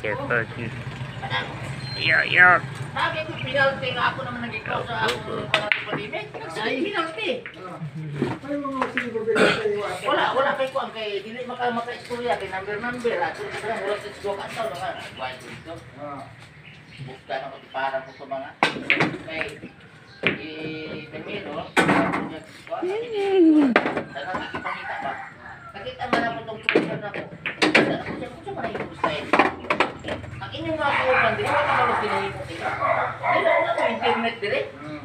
careful. Yeah. Sabi ko, penalty nga ako naman nag-ikaw sa ako palimit. Ay, penalty. Wala kay kuang kay dili maka-istorya kay number. At wala sa siguro ka tao nga. Buwan dito. Buka na ko para ko sa mga kay Temelo. Sana makikipangita ba? Nakita man ako itong tulisan ako. Sana ko siya kung siya yung style. Ang inyong mga kaupan, di ba naman ang sinahimo sila? Dila ko na ito, internet dire.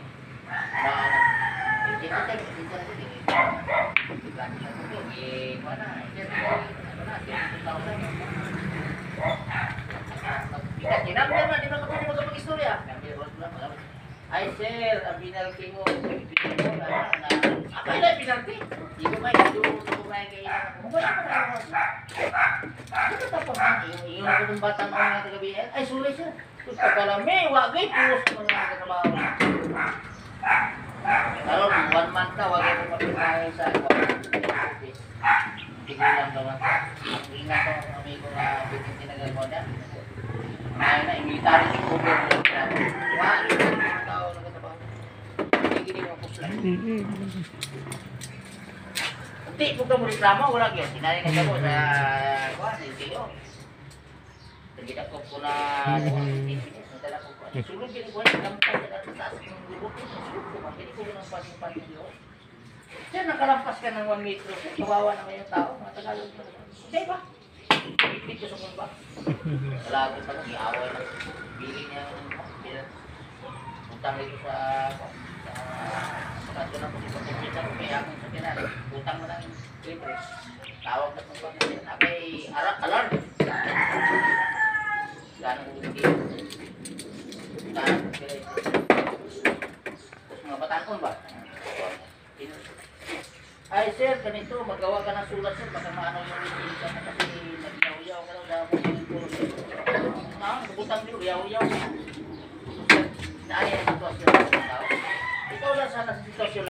Hindi ko tayo, hindi ko tayo. Gani na ito, wala. Kinamdan na, di ba kapag magkapag-istorya? Ay sir, ang binalki mo. Ako na binalki. Di ko kayo, di ko kumain kayo. Wala pa na ako. Ano tapos na? Iyon ako ng batang ko nga tagabihan. Ay, sorry sir. Pagkalami, wagay, pulos ko mga katrabaho. Pero 1 month na, wagay ko mapinahin sa office. Tigulang daw ako. Ang ingat ko ang amigo na bitin tinagal mo na. Ngayon na, military si Uber. Wagay ko mga tao na katrabaho. Hindi gini mo pusla. Hindi, kung ka mo reklamo, wala yun. Sinari na mo sa LTO. Nagidakop ko na sulog yun ko yung lampay na taas ng grupo. Sulog ko man, hindi ko ng pating-pating yun. Siya, nakalampas ka ng 1 metro. Kawawa naman yung tao, mga Tagalog pa. Hindi ba? Dito sa kung ba? Lagi pa lang, iaway na. Bili niya utang dito sa kanto na po dito. Kumita ko kaya akong sa kinari. Utang mo lang yung libre. Tawag na kung bakit. Abay, alarm. Gano'n ko hindi. Gano'n ko sila ito. Mga bataan ba? Ay sir, ganito, magawa ka ng sulat sir. Baka maano yung hindi ka na kasi nag-yaw-yaw ka lang. Dahil mo yung puro. Nabutang din, yaw-yaw. Naaya yung sitwasyon ng tao. Ikaw lang sana sa sitwasyon